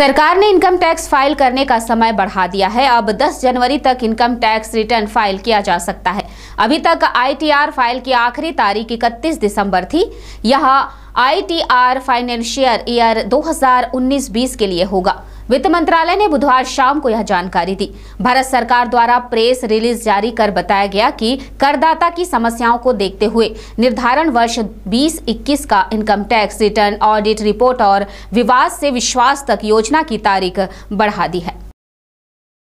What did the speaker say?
सरकार ने income tax file करने का समय बढ़ा दिया है। अब 10 जनवरी तक इनकम टैक्स रिटर्न फाइल किया जा सकता है। अभी तक ITR फाइल की आखिरी तारीख 31 दिसंबर थी। यह ITR फाइनेंशियल ईयर 2019-20 के लिए होगा। वित्त मंत्रालय ने बुधवार शाम को यह जानकारी दी। भारत सरकार द्वारा प्रेस रिलीज जारी कर बताया गया कि करदाता की समस्याओं को देखते हुए निर्धारण वर्ष 2021 का income tax return, audit report और विवाद से विश्वास तक योजना की तारीख बढ़ा दी है।